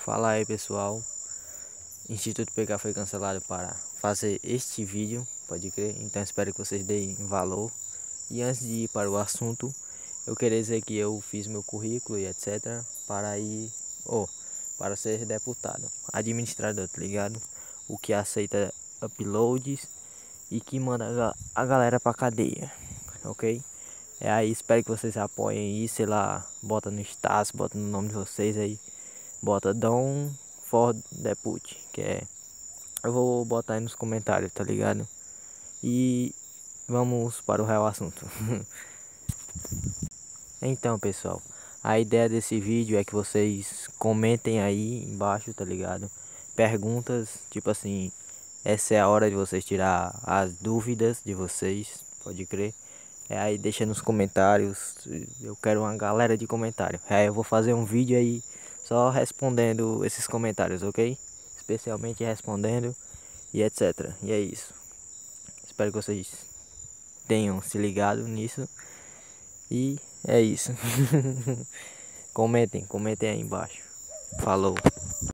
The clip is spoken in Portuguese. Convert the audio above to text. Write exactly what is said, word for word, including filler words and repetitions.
Fala aí, pessoal. Instituto P K foi cancelado para fazer este vídeo, pode crer. Então espero que vocês deem valor. E antes de ir para o assunto, eu queria dizer que eu fiz meu currículo e etc para ir, oh, para ser deputado, administrador, tá ligado? O que aceita uploads e que manda a ga- a galera pra cadeia, ok? É aí, espero que vocês apoiem isso, sei lá, bota no status, bota no nome de vocês aí. Bota Dom for Deputy, que é. Eu vou botar aí nos comentários, tá ligado? E vamos para o real assunto. Então, pessoal, a ideia desse vídeo é que vocês comentem aí embaixo, tá ligado? Perguntas, tipo assim, essa é a hora de vocês tirar as dúvidas de vocês, pode crer. É aí, deixa nos comentários. Eu quero uma galera de comentário. É, eu vou fazer um vídeo aí só respondendo esses comentários, ok? Especialmente respondendo e etc. E é isso. Espero que vocês tenham se ligado nisso. E é isso. Comentem, comentem aí embaixo. Falou.